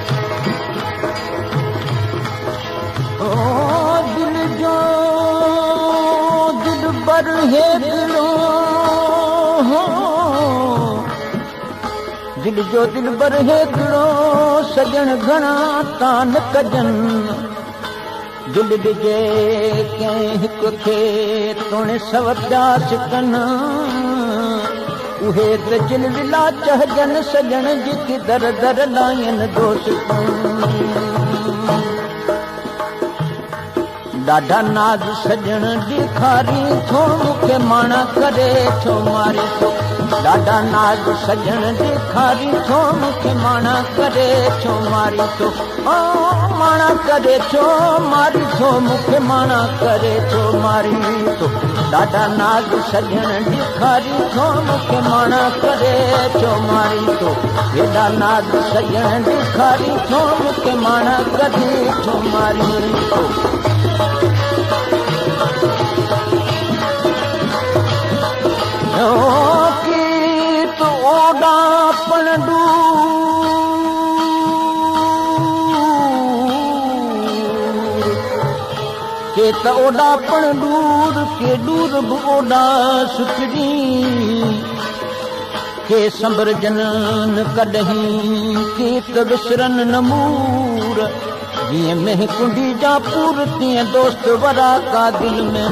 दिल जो दिलबर हेकिड़ो दिल जो दिलबर हेकिड़ो सजण घणा तान कजन दिल ॾिजे कंहिं हिक खे तोणे सव प्यास कनि उहे त जिल विला चहजन सजण जेके दर दर लायनि दोस्तूं ॾाढा नाज़ सजण ॾेखारी थो मूंखे माणा करे थो मारे थो ॾाढा नाज़ सजण ॾेखारी थो मूंखे माणा करे थो मारी थो माणा करे थो मारी थो मूंखे माणा करे थो मारी थो ॾाढा नाज़ सजण ॾेखारी थो मूंखे माणा करे थो मारी थो हेॾा नाज़ सजण ॾेखारी थो मूंखे माणा करे थो मारी थो कीत ओॾापण दूर के त ओॾापण दूर के दूर बि ओॾा सुखड़ी के संभरजन न कॾहिं के त विसरन न मूर जीअं में कुंडी जा पूर तीअं दोस्त वरा का दिल में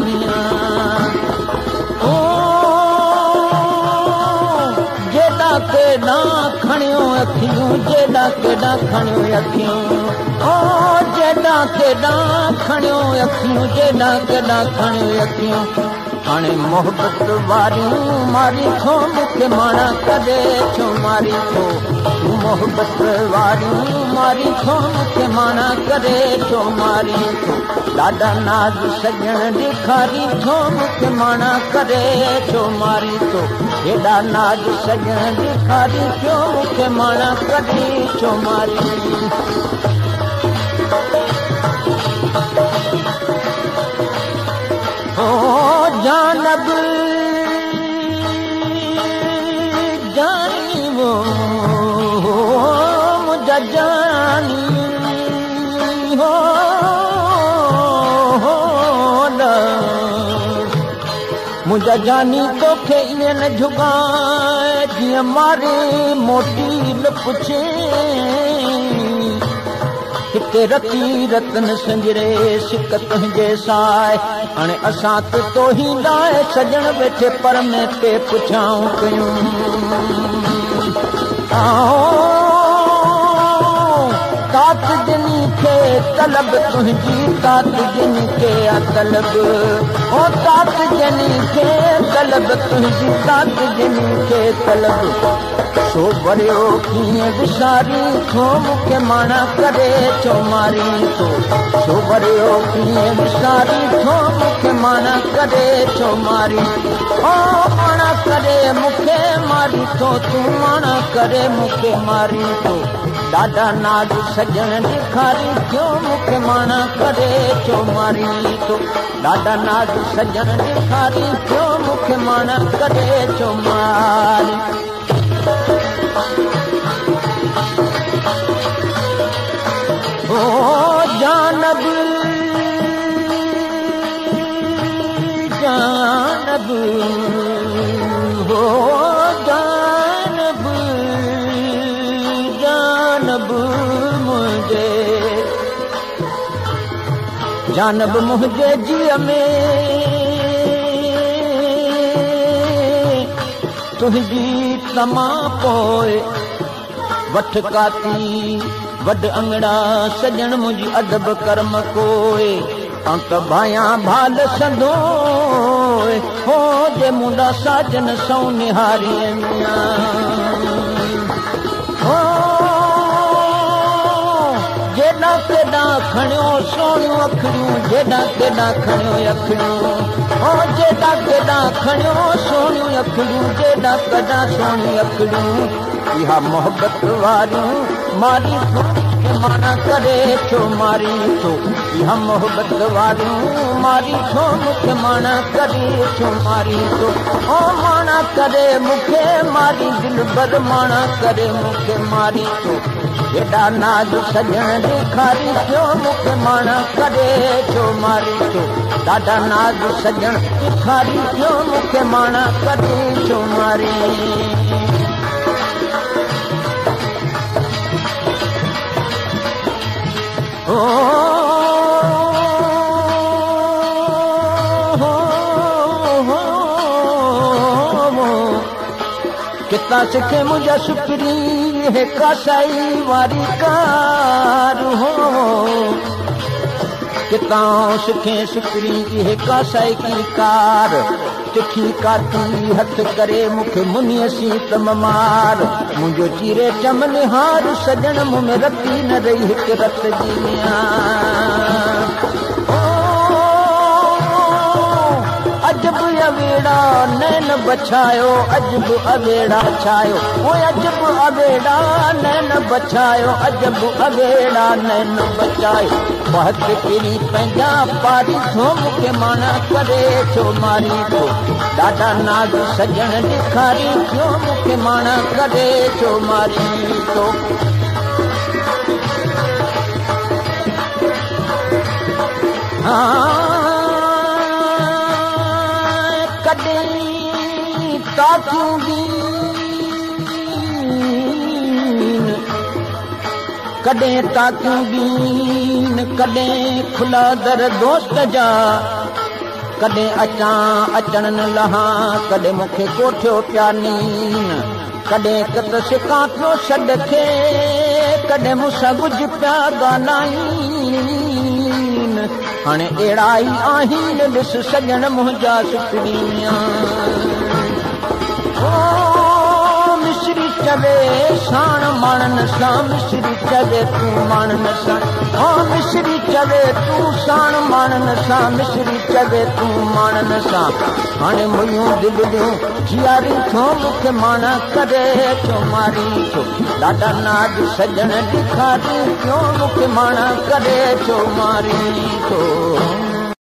जेॾा केॾा खणियो अखियूं जेॾा केॾा खणियो अखियूं जेॾा केॾा खणियो अखियूं जेॾा केॾा खणियो अखियूं हाणे मोहबत वारियूं मारी थो मूंखे माणा करे छो मारी थो तूं मोहबत वारियूं मारी थो मूंखे माणा करे छो मारी थो ॾाढा नाज़ सजण ॾेखारी थो मूंखे माणा करे छो मारी थो हेॾा नाज़ सजण ॾेखारी थो मूंखे माणा करे छो मारी जानब जानी वो मुझा जानी हो मुझा जानी तोखे ईअं न झुकाए जीअं मारे मोटी न पुछे हिते रती रतन संजरे सिक तुंहिंजे साए हाणे असां तो ही लाइ सजण वेठे पर में ते पुछाऊं कयूं तात जिनी खे तलब तुंहिंजी तात जिनी खे तलब तात जिनी खे तलब तुंहिंजी तात जिनी खे तलब सो वरियो कीअं विसारी थो मूंखे माणा करे छो मारी थो सो वरियो कीअं विसारी थो मूंखे माणा करे छो मारी माणा करे मूंखे मारी थो तूं माणा करे मूंखे मारी थो ॾाढा नाज़ सजण ॾेखारी थियो मूंखे माणा करे छो मारी थो ॾाढा नाज़ सजण ॾेखारी थियो मूंखे माणा करे छो मारी जानब जानब हो जानब जानब मुझे जानब मुझे जीअ में तुंहिंजी तमा पोइ वठ काती वड अंगड़ा सजण मुझी अदब कर्म कोए अंक भाया भाल संदोए हो जे मुंडा साजन सौ निहारी हो जेॾा केॾा खणियो सोनियूं अखड़ियूं जेॾा केॾा खणियो अखड़ियूं हो जेॾा केॾा खणियो सोनियूं अखड़ियूं जेॾा केॾा सोनियूं अखड़ियूं इहा मोहब्बत वारियूं मारी माना करे छो मारी छो इहा मोहब्बत वारियूं मारी छो मूंखे माना करे छो मारी छो ओ माना करे मूंखे मारी दिल भर माना करे मूंखे मारी छो एॾा नाज़ सजण ॾेखारी छो मूंखे माना करे छो मारी छो ॾाढा नाज़ सजण ॾेखारी छो मूंखे माना करे छो मारी किता सिखे मुझा शुक्री है कासाई वारी कार हो किता सिखे शुक्री है कासाई की कार तिखी काती हथ करे मुखे मुनीअ सी तम मार मुंहिंजो चीरे चमनिहार सजण मुंह में रती न रही हिकु रत जी अजब अवेड़ा नैन बछायो अजब अवेड़ा छायो ओ अजब अवेड़ा नैन बछायो अजब अवेड़ा नैन बचायो बहुत किरी पंहिंजा पारी थो मूंखे माना करे छो मारी थो ॾाढा नाज़ सजण ॾेखारी छो मूंखे माना करे छो मारी थो कॾहिं ताकियूं बीन कॾहिं खुला दर दोस्त जा कॾहिं अचां अचण न लहां कॾहिं मूंखे कोठियो पिया नीन कॾहिं कत सिकां पियो छॾ खे कॾहिं मूंसां गुज पिया ॻाल्हाईं हाणे अहिड़ा ई आहिनि ॾिस सजण मुंहिंजा सुखड़ियां मिश्री चवे साण माणनि सां मिश्री चवे तूं माणनि सां ओ मिश्री चवे तूं साण माणनि सां मिश्री चवे तूं माणनि सां हाणे मुंहिंजूं दिलियूं जियारी थो मूंखे माना करे छो मारी छो ॾाढा नाज़ सजण ॾेखारी छो मूंखे माना करे छो मारी छो